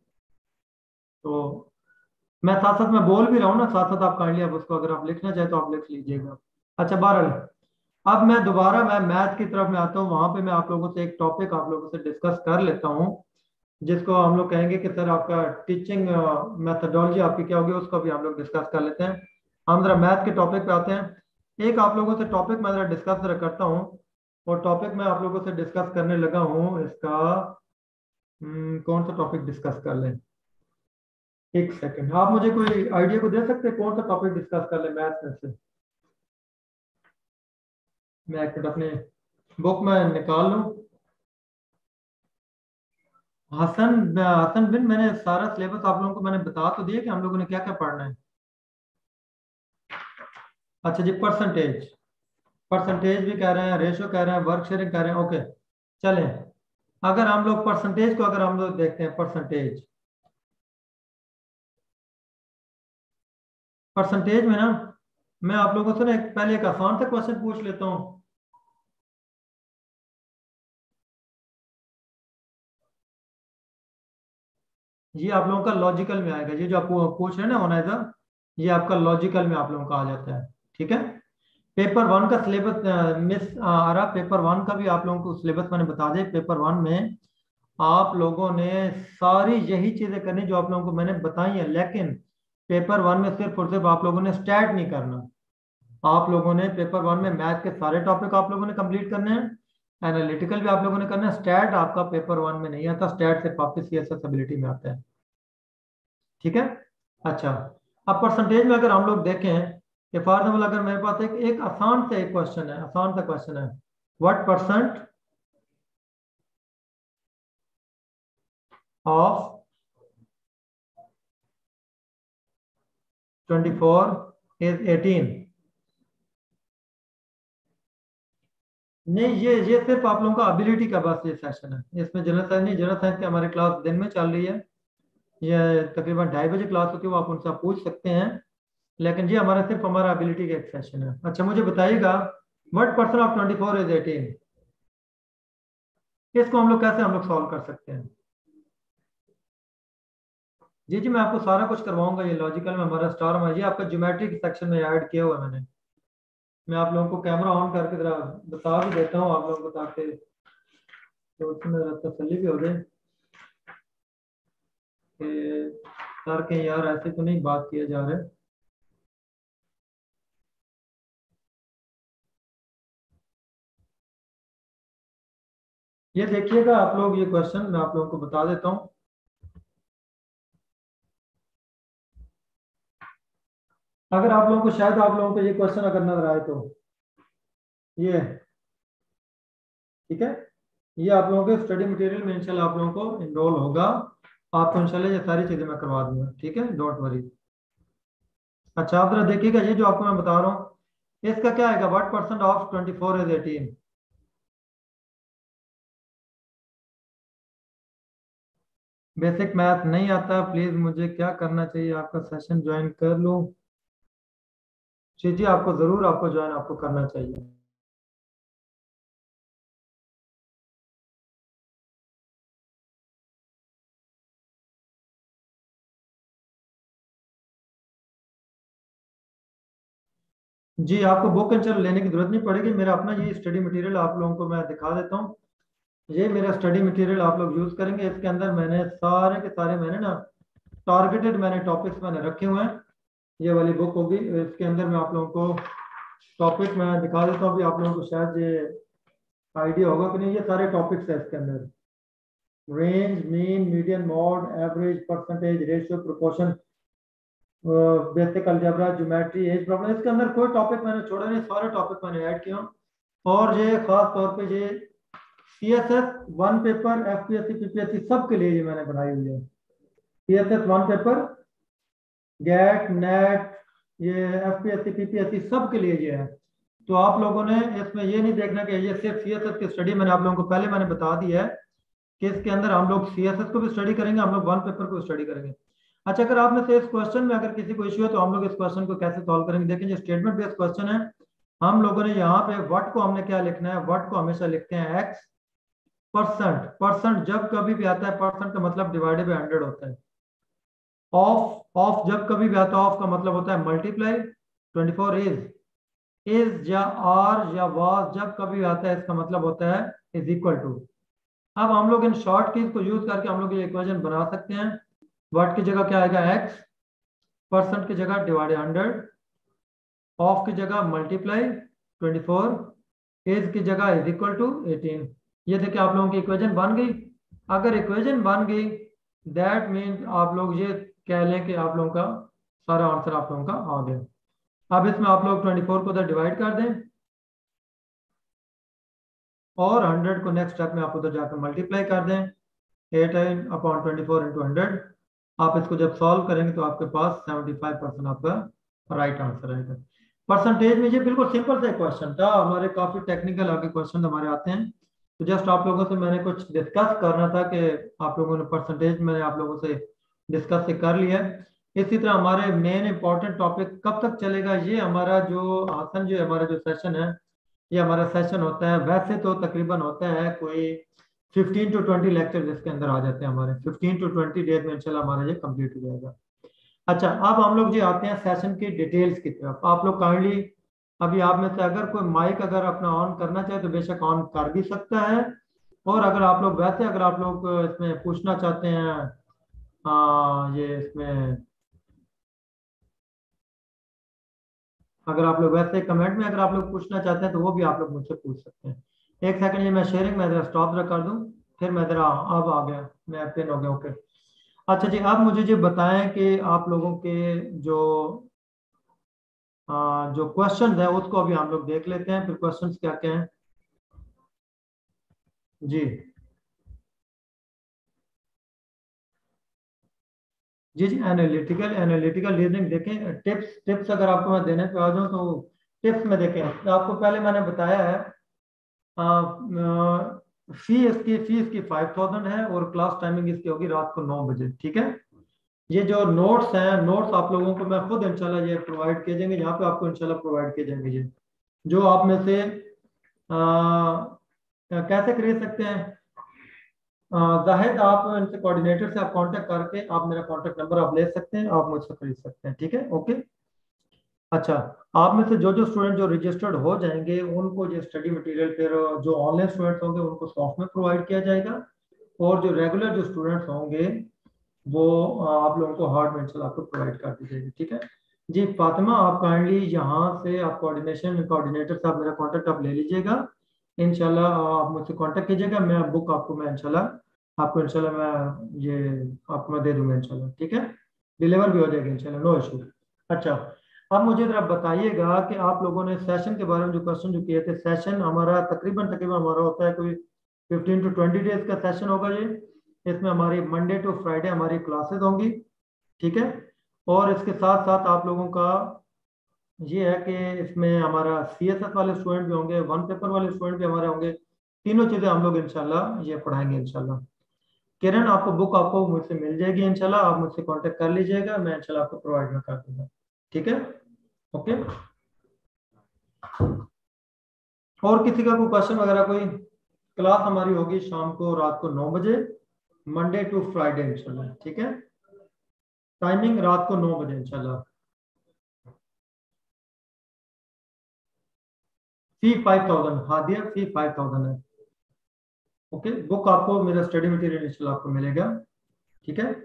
तो मैं साथ साथ में बोल भी रहा हूँ ना, साथ साथ आप काइंडली आप उसको अगर आप लिखना चाहे तो आप लिख लीजिएगा। अच्छा बहरहाल अब मैं दोबारा मैं मैथ की तरफ में आता हूँ। वहां पे मैं आप लोगों से एक टॉपिक आप लोगों से डिस्कस कर लेता हूँ, जिसको हम लोग कहेंगे कि सर आपका टीचिंग मेथडोलॉजी आपकी क्या होगी, उसको भी हम लोग डिस्कस कर लेते हैं। हम जरा मैथ के टॉपिक पे आते हैं। एक आप लोगों से टॉपिक मैं जरा डिस्कस जरा करता हूँ, और टॉपिक मैं आप लोगों से डिस्कस करने लगा हूँ इसका। हम्म, कौन सा टॉपिक डिस्कस कर लें? एक सेकंड, आप मुझे कोई आइडिया को दे सकते हैं कौन सा टॉपिक डिस्कस कर लें मैथ में से? मैं एक मिनट अपने बुक में निकाल लूँ। हसन हसन बिन, मैंने सारा सिलेबस आप लोगों को मैंने बता तो दिया कि हम लोगों ने क्या क्या पढ़ना है। अच्छा जी, परसेंटेज परसेंटेज भी कह रहे हैं, रेशो कह रहे हैं, वर्क शेयरिंग कह रहे हैं। ओके चलें, अगर हम लोग परसेंटेज को अगर हम लोग देखते हैं, परसेंटेज परसेंटेज में ना मैं आप लोगों से ना एक पहले एक आसान सा क्वेश्चन पूछ लेता हूँ। ये आप लोगों का लॉजिकल में आएगा, ये जो आप पूछ रहे हैं ना ओनाइजा, ये आपका लॉजिकल में आप लोगों का आ जाता है। ठीक है, पेपर वन का सिलेबस मिस आ रहा, पेपर वन का भी आप लोगों को सिलेबस मैंने बता दिया। पेपर वन में आप लोगों ने सारी यही चीजें करनी जो आप लोगों को मैंने बताई है, लेकिन पेपर वन में सिर्फ और सिर्फ आप लोगों ने स्टैट नहीं करना। आप लोगों ने पेपर वन में मैथ के सारे टॉपिक आप लोगों ने कंप्लीट करने हैं, एनालिटिकल भी आप लोगों ने करना है। स्टैट आपका पेपर वन में नहीं आता, स्टैट से वापस सीएसएस एबिलिटी में आता है। ठीक है, अच्छा अब परसेंटेज में अगर हम लोग देखें कि फॉर एग्जाम्पल अगर मेरे पास एक एक आसान से एक क्वेश्चन है, आसान सा क्वेश्चन है, what percent of twenty four is eighteen. नहीं, ये ये सिर्फ आप लोगों का एबिलिटी का बस ये सेशन है, इसमें जनरल साइंस नहीं। जनरल साइंस की हमारी क्लास दिन में चल रही है, ये तकरीबन ढाई बजे क्लास होती है, वो आप उनसे पूछ सकते हैं। लेकिन ये हमारा सिर्फ हमारा एबिलिटी का एक सेशन है। अच्छा मुझे बताइएगा, what percent of twenty four is eighteen, इसको हम लोग कैसे हम लोग सॉल्व कर सकते हैं? जी जी मैं आपको सारा कुछ करवाऊंगा। ये लॉजिकल में हमारा स्टार में, ये आपका ज्योमेट्रिक सेक्शन में ऐड किया हुआ है मैंने। मैं आप लोगों को कैमरा ऑन करके जरा बता भी देता हूँ आप लोगों को, ताकि तो उसमें जरा तसल्ली भी हो जाए कि सर के यार ऐसे तो नहीं बात किया जा रहा है। ये देखिएगा आप लोग, ये क्वेश्चन मैं आप लोगों को बता देता हूँ। अगर आप लोगों को शायद आप लोगों को ये क्वेश्चन अगर नजर आए तो ये ठीक है, ये आप लोगों के स्टडी मटेरियल में इंशाल्लाह आप लोगों को इनरोल होगा। आपको इंशाल्लाह ये सारी चीजें मैं करवा दूंगा, ठीक है, डोंट वरी। अच्छा आप जरा देखिएगा, ये जो आपको मैं बता रहा हूँ इसका क्या आएगा, what percent of twenty four is eighteen. Basic math नहीं आता, प्लीज मुझे क्या करना चाहिए? आपका सेशन ज्वाइन कर लूँ? जी जी आपको जरूर आपको ज्वाइन आपको करना चाहिए। जी आपको बुक इंशाल्लाह लेने की जरूरत नहीं पड़ेगी, मेरा अपना ये स्टडी मटेरियल आप लोगों को मैं दिखा देता हूँ। ये मेरा स्टडी मटेरियल आप लोग यूज करेंगे, इसके अंदर मैंने सारे के सारे मैंने ना टारगेटेड मैंने टॉपिक्स मैंने रखे हुए हैं। ये वाली बुक होगी, इसके अंदर मैं आप लोगों को टॉपिक मैं दिखा देता हूँ। अभी आप लोगों को शायद ये आइडिया होगा कि नहीं, ये सारे टॉपिक्स है इसके अंदर। Range, mean, median, mode, average, percentage, ratio, proportion, basic algebra, geometry, age problem, इसके अंदर कोई टॉपिक मैंने छोड़ा नहीं, सारे टॉपिक मैंने ऐड किया। और ये खास तौर पे ये C S S one paper, F P S C, P P S C सब के लिए ये मैंने बनाई हुई है। C S S one paper, GATE, NET, F P P S C, P P S C सब के लिए ये है। तो आप लोगों ने इसमें ये नहीं देखना कि ये सिर्फ सी एस एस की स्टडी, मैंने आप लोगों को पहले मैंने बता दिया है कि इसके अंदर हम लोग सी एस एस को भी स्टडी करेंगे, हम लोग वन पेपर को स्टडी करेंगे। अच्छा अगर आप में से इस क्वेश्चन में अगर किसी को इश्यू है तो हम लोग इस क्वेश्चन को कैसे सॉल्व करेंगे? देखें, जो स्टेटमेंट बेस्ड क्वेश्चन है, हम लोगों ने यहाँ पे व्हाट को हमने क्या लिखना है, व्हाट को हमेशा लिखते हैं एक्स। परसेंट, परसेंट जब कभी भी आता है, परसेंट का मतलब डिवाइडेड बाय हंड्रेड होता है। ऑफ, ऑफ जब कभी भी आता है, ऑफ का मतलब होता है multiply twenty four is is या आर या वाज जब कभी आता है इसका मतलब होता है इज इक्वल टू। अब हम लोग इन शॉर्ट कीज को यूज करके हम लोग ये इक्वेशन बना सकते हैं। व्हाट की जगह क्या आएगा एक्स, परसेंट की जगह डिवाइड हंड्रेड, ऑफ की जगह मल्टीप्लाई ट्वेंटी फोर, एज की जगह इज इक्वल टू एटीन। ये देखिए आप लोगों की इक्वेशन बन गई। अगर इक्वेशन बन गई दैट मीन्स आप लोग ये कह लें कि आप लोगों का सारा आंसर आप लोगों का आ गया। अब इसमें आप लोग ट्वेंटी फोर को उधर डिवाइड कर दें और हंड्रेड को नेक्स्ट स्टेप में आप उधर जाकर मल्टीप्लाई कर दें। Eight upon twenty four into hundred. आप इसको जब सॉल्व करेंगे तो आपके पास सेवेंटी फाइव परसेंट आपका राइट आंसर आएगा। परसेंटेज में ये बिल्कुल सिंपल सा क्वेश्चन था, हमारे काफी टेक्निकल आगे क्वेश्चन हमारे आते हैं। तो जस्ट आप लोगों से मैंने कुछ डिस्कस करना था कि आप लोगों ने परसेंटेज मैंने आप लोगों से डिस्कस से कर लिया। इसी तरह हमारे मेन इंपॉर्टेंट टॉपिक कब तक चलेगा, ये हमारा जो आसन जो हमारा जो सेशन है ये हमारा सेशन होता है वैसे तो तकरीबन होता है कोई फिफ्टीन टू ट्वेंटी लेक्चर इसके अंदर आ जाते हैं हमारे। फिफ्टीन टू ट्वेंटी डेज में इंशाल्लाह हमारा ये कंप्लीट हो जाएगा। अच्छा अब हम लोग जो आते हैं सेशन की डिटेल्स की तरफ। आप लोग काइंडली अभी आप में से अगर कोई माइक अगर अपना ऑन करना चाहे तो बेशक ऑन कर भी सकता है। और अगर आप लोग वैसे अगर आप लोग इसमें पूछना चाहते हैं आ, ये इसमें अगर आप लोग वैसे कमेंट में अगर आप लोग पूछना चाहते हैं तो वो भी आप लोग मुझसे पूछ सकते हैं। एक सेकंड ये मैं शेयरिंग में जरा स्टॉप कर दूं फिर मैं जरा अब आ गया मैं पिन हो गया ओके। अच्छा जी अब मुझे ये बताएं कि आप लोगों के जो आ, जो क्वेश्चन है उसको अभी हम लोग देख लेते हैं फिर क्वेश्चंस क्या क्या हैं जी। जी जी एनालिटिकल एनालिटिकल रीजनिंग देखें। टिप्स टिप्स अगर आपको मैं देने पे आ जाऊँ तो टिप्स में देखें तो आपको पहले मैंने बताया है आ, आ, फी इसकी फी इसकी फाइव थाउजेंड है और क्लास टाइमिंग इसकी होगी रात को नौ बजे ठीक है। ये जो नोट्स हैं नोट्स आप लोगों को मैं खुद इंशाल्लाह ये प्रोवाइड किए जाएंगे यहाँ पे आपको इंशाल्लाह प्रोवाइड किए जाएंगे। ये जो आप में से आ, कैसे खरीद सकते हैं जाहिद आप इनसे कोऑर्डिनेटर से आप कांटेक्ट करके आप मेरा कांटेक्ट नंबर आप ले सकते हैं आप मुझसे खरीद सकते हैं ठीक है ओके। अच्छा आप में से जो जो स्टूडेंट जो रजिस्टर्ड हो जाएंगे उनको ये स्टडी मटेरियल फिर जो ऑनलाइन स्टूडेंट्स होंगे उनको सॉफ्ट में प्रोवाइड किया जाएगा और जो रेगुलर जो स्टूडेंट्स होंगे वो आप लोगों को हार्ड में इंशाल्लाह आपको प्रोवाइड कर दी जाएगी ठीक है। जी फातिमा आप काइंडली यहाँ से आप कोऑर्डिनेशन कोऑर्डिनेटर से आप मेरा कांटेक्ट आप ले लीजिएगा। इंशाल्लाह आप मुझसे कांटेक्ट कीजिएगा मैं बुक आपको मैं इंशाल्लाह आपको इंशाल्लाह मैं ये आपको मैं दे दूंगा इंशाल्लाह ठीक है। डिलीवर भी हो जाएगी इंशाल्लाह नो इशू। अच्छा अब मुझे जरा बताइएगा कि आप लोगों ने सेशन के बारे में जो क्वेश्चन जो किए थे सेशन हमारा तकरीबन तकरीबन हमारा होता है कोई फिफ्टीन टू ट्वेंटी डेज का सेशन होगा ये। इसमें हमारी मंडे टू फ्राइडे हमारी क्लासेस होंगी ठीक है। और इसके साथ साथ आप लोगों का ये है कि इसमें हमारा सी एस एस वाले स्टूडेंट भी होंगे वन पेपर वाले स्टूडेंट भी हमारे होंगे। तीनों चीज़ें हम लोग इंशाल्लाह ये पढ़ाएंगे इंशाल्लाह। किरण आपको बुक आपको मुझसे मिल जाएगी इंशाल्लाह आप मुझसे कांटेक्ट कर लीजिएगा मैं इंशाल्लाह आपको प्रोवाइड में कर दूंगा ठीक है ओके। और किसी का कोई क्वेश्चन वगैरह कोई क्लास हमारी होगी शाम को रात को नौ बजे मंडे टू फ्राइडे इंशाल्लाह ठीक है। टाइमिंग रात को नौ बजे इंशाल्लाह। फी फाइव थाउजेंड हाँ दिया फी फाइव थाउजेंड है ओके। बुक आपको मेरा स्टडी मटेरियल इंशाल्लाह आपको मिलेगा ठीक है।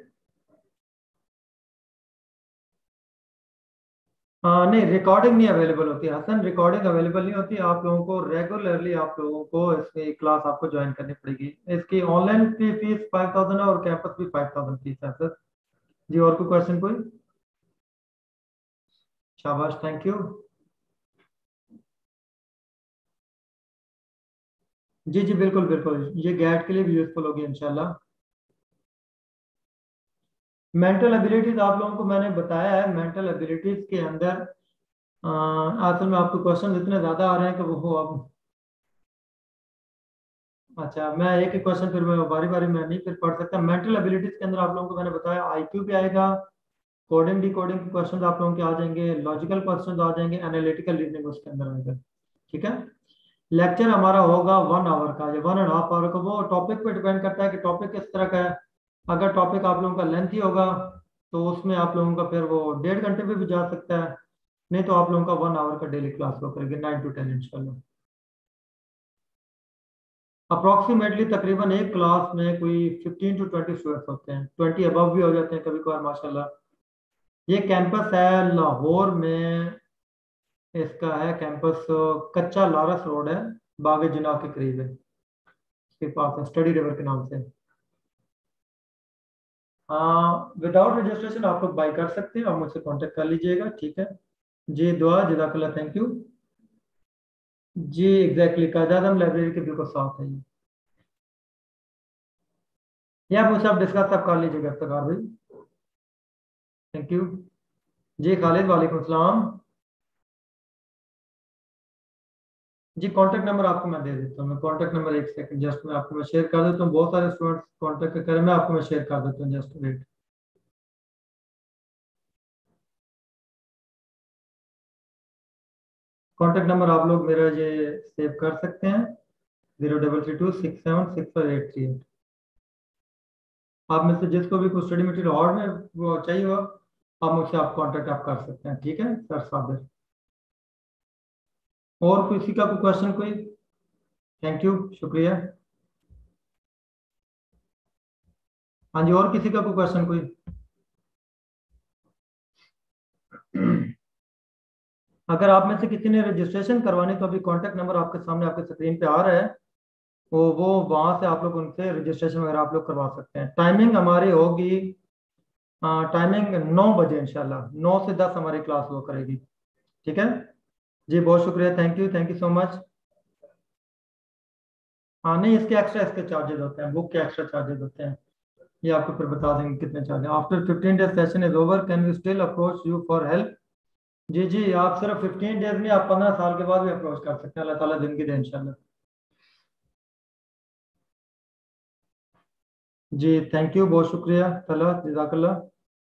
हाँ नहीं रिकॉर्डिंग नहीं अवेलेबल होती हसन रिकॉर्डिंग अवेलेबल नहीं होती आप लोगों को रेगुलरली आप लोगों को इसकी क्लास आपको ज्वाइन करनी पड़ेगी। इसकी ऑनलाइन की फीस फाइव थाउजेंड है और कैंपस भी फाइव थाउजेंड फीस है सर। जी और कोई क्वेश्चन कोई शाबाश थैंक यू। जी जी बिल्कुल बिल्कुल ये गैट के लिए भी यूजफुल होगी इंशाल्लाह। मेंटल एबिलिटीज आप लोगों को मैंने बताया है मेंटल एबिलिटीज के अंदर अ, असल में आपको क्वेश्चन इतने ज्यादा आ रहे हैं कि वो हो अब अच्छा मैं एक एक क्वेश्चन फिर मैं बारी बारी में नहीं फिर पढ़ सकता। मेंटल एबिलिटीज के अंदर आप लोगों को मैंने बताया आईक्यू भी आएगा कोडिंग डी कोडिंग के क्वेश्चन आप लोगों के आ जाएंगे लॉजिकल क्वेश्चन आ जाएंगे एनालिटिकल रीजनिंग उसके अंदर आएगा ठीक है। लेक्चर हमारा होगा वन आवर का या वन एंड हाफ आवर का वो टॉपिक पे डिपेंड करता है कि टॉपिक किस तरह का है। अगर टॉपिक आप लोगों का लेंथी होगा तो उसमें आप लोगों का फिर वो डेढ़ घंटे पे भी जा सकता है। नहीं तो आप लोगों का वन आवर का डेली क्लास वो करेंगे नाइन टू टेन इंशाल्लाह। अप्रोक्सीमेटली तकरीबन एक क्लास में कोई फिफ्टीन टू ट्वेंटी स्टूडेंट्स होते हैं, ट्वेंटी अबव भी हो जाते हैं कभी कभार माशाल्लाह। ये कैंपस है लाहौर में, इसका है कैंपस कच्चा लारस रोड है, बाग जिनाब के करीब है, इसके पास है, स्टडी रिवर के नाम से। हाँ, विदाउट रजिस्ट्रेशन आप लोग बाई कर सकते हैं, आप मुझसे कांटेक्ट कर लीजिएगा, ठीक है जी। दुआ जज़ाकल्लाह, थैंक यू जी। एग्जैक्टली कायदाद लाइब्रेरी के बिल्कुल साथ है ये। ये आप मुझसे आप डिस्कस आप कर लीजिएगा इफ्तिखार भाई, थैंक यू जी। खालिद वालेकुम सलाम जी। कांटेक्ट नंबर आपको मैं दे देता हूँ, मैं कांटेक्ट नंबर एक सेकंड जस्ट मैं आपको मैं शेयर कर देता हूँ, बहुत सारे स्टूडेंट्स कांटेक्ट करें, मैं आपको मैं शेयर कर देता हूँ, जस्ट वेट। कांटेक्ट नंबर आप लोग मेरा ये सेव कर सकते हैं, zero double three two six seven six five eight three eight. आप में से जिसको भी कुछ स्टडी मटेरियल और में वो चाहिए हो, आप मुझसे आप कांटेक्ट आप कर सकते हैं, ठीक है सर साबिर। और किसी का कोई क्वेश्चन कोई? थैंक यू, शुक्रिया। हाँ जी, और किसी का कोई क्वेश्चन कोई? अगर आप में से किसी ने रजिस्ट्रेशन करवानी तो अभी कांटेक्ट नंबर आपके सामने आपके स्क्रीन पे आ रहा है, वो वो वहां से आप लोग उनसे रजिस्ट्रेशन वगैरह आप लोग करवा सकते हैं। टाइमिंग हमारी होगी, टाइमिंग नौ बजे इंशाल्लाह, नौ से दस हमारी क्लास वो करेगी, ठीक है जी। बहुत शुक्रिया, thank you, thank you so much. हाँ नहीं, इसके एक्स्ट्रा इसके चार्जेस होते हैं, बुक के एक्स्ट्रा चार्जेस होते हैं, ये आपको फिर बता देंगे कितने charges. After fifteen days session is over can we still approach you for help? जी जी, आप सिर्फ फिफ्टीन डेज में, आप पंद्रह साल के बाद भी अप्रोच कर सकते हैं, अल्लाह ताला जिंदगी दे इंशाल्लाह। जी थैंक यू, बहुत शुक्रिया, तला जजाकल्ला।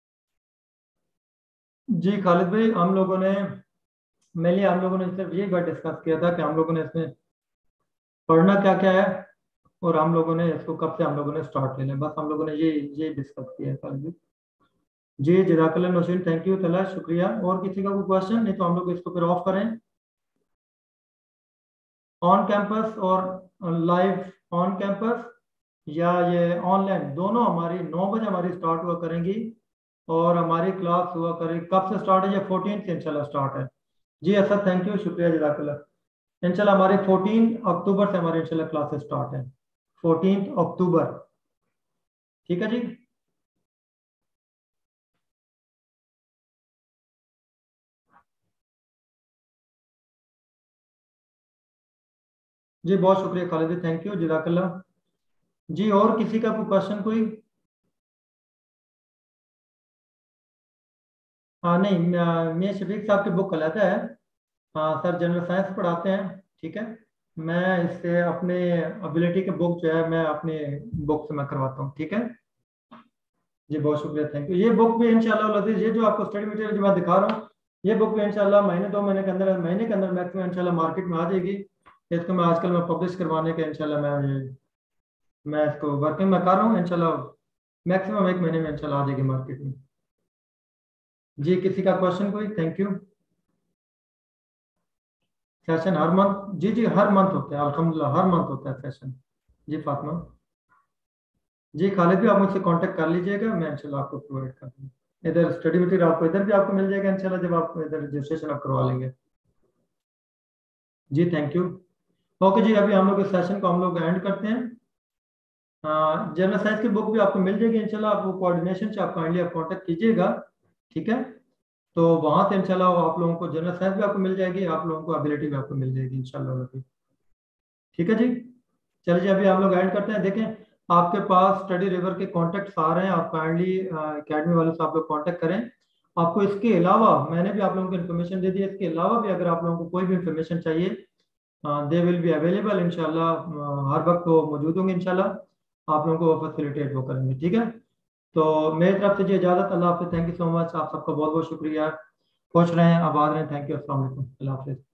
जी खालिद भाई, हम लोगों ने मेनली हम लोगों ने सिर्फ यही बात डिस्कस किया था कि हम लोगों ने इसमें पढ़ना क्या क्या है, और हम लोगों ने इसको कब से हम लोगों ने स्टार्ट लेना है, बस हम लोगों ने ये ये डिस्कस किया है खालिद भाई। जी जजाकल्ला नौशीन, थैंक यू तला, शुक्रिया। और किसी का कोई क्वेश्चन? नहीं तो हम लोग इसको फिर ऑफ करें। ऑन कैंपस और लाइव ऑन कैंपस या ये ऑनलाइन, दोनों हमारी नौ बजे हमारी स्टार्ट हुआ करेंगी, और हमारी क्लास हुआ करेगी कब से स्टार्ट है? ये फोर्टीन से इंशाल्लाह स्टार्ट है जी। असद थैंक यू, शुक्रिया जजाकल्लाह। इंशाल्लाह हमारे फोर्टीन अक्टूबर से हमारे इंशाल्लाह क्लासेस स्टार्ट है, फोर्टीन अक्टूबर, ठीक है जी। जी बहुत शुक्रिया खालिद, थैंक यू जजाकल्लाह जी। और किसी का कोई क्वेश्चन कोई? हाँ नहीं, मैं मैं शफीक साहब की बुक लेता है, हाँ सर जनरल साइंस पढ़ाते हैं, ठीक है। मैं इससे अपने एबिलिटी के बुक जो है मैं अपने बुक से मैं करवाता हूँ, ठीक है जी। बहुत शुक्रिया, थैंक यू। ये बुक भी इंशाल्लाह लजीज, ये जो आपको स्टडी मटेरियल जो मैं दिखा रहा हूँ, ये बुक भी इंशाल्लाह महीने दो महीने के अंदर, महीने के अंदर मैक्सिमम इंशाल्लाह मार्केट में आ जाएगी। इसको मैं आजकल मैं पब्लिश करवाने के इंशाल्लाह मैं मैं इसको वर्किंग में कर रहा हूँ, इंशाल्लाह मैक्सिमम एक महीने में इंशाल्लाह आ जाएगी मार्केट में जी। किसी का क्वेश्चन कोई? Thank you. सेशन हर मंथ? जी जी, हर मंथ होता है अल्हम्दुलिल्लाह, हर मंथ होता है सेशन जी। फातिमा जी, खालिद भी आप मुझसे कांटेक्ट कर लीजिएगा, मैं इंशाल्लाह आपको प्रोवाइड कर दूँगा। इधर स्टडी मटेरियल आपको इधर भी आपको मिल जाएगा इंशाल्लाह, जब आप इधर रजिस्ट्रेशन आप करवा लेंगे जी। Thank you. ओके जी, अभी हम लोग इस सेशन को हम लोग एंड करते हैं। जनरल साइंस की बुक भी आपको मिल जाएगी इंशाल्लाह, आप वो कोऑर्डिनेशन से आप काइंडली आप कॉन्टेक्ट कीजिएगा, ठीक है। तो वहां से इंशाल्लाह आप लोगों को जनरल साइंस भी आपको मिल जाएगी, आप लोगों को एबिलिटी भी आपको मिल जाएगी इंशाल्लाह, ठीक है जी। चलिए जी, अभी हम लोग ऐड करते हैं। देखें, आपके पास स्टडी रिवर के कॉन्टेक्ट आ रहे हैं, आप काइंडली अकेडमी वालों से आप लोग कॉन्टेक्ट करें। आपको इसके अलावा मैंने भी आप लोगों को इन्फॉर्मेशन दे दी है, इसके अलावा भी अगर आप लोगों को कोई भी इन्फॉर्मेशन चाहिए, दे विल बी अवेलेबल इंशाल्लाह, हर वक्त वो मौजूद होंगे इंशाल्लाह, आप लोगों को वो फैसिलिटेट वो करेंगे, ठीक है। तो मेरी तरफ से जी इजाज़त, अल्लाह हाफिज़, थैंक यू सो मच, आप सबका बहुत बहुत शुक्रिया, खुश रहें, आबाद रहें, थैंक यू, अस्सलाम वालेकुम, अल्लाह हाफिज़।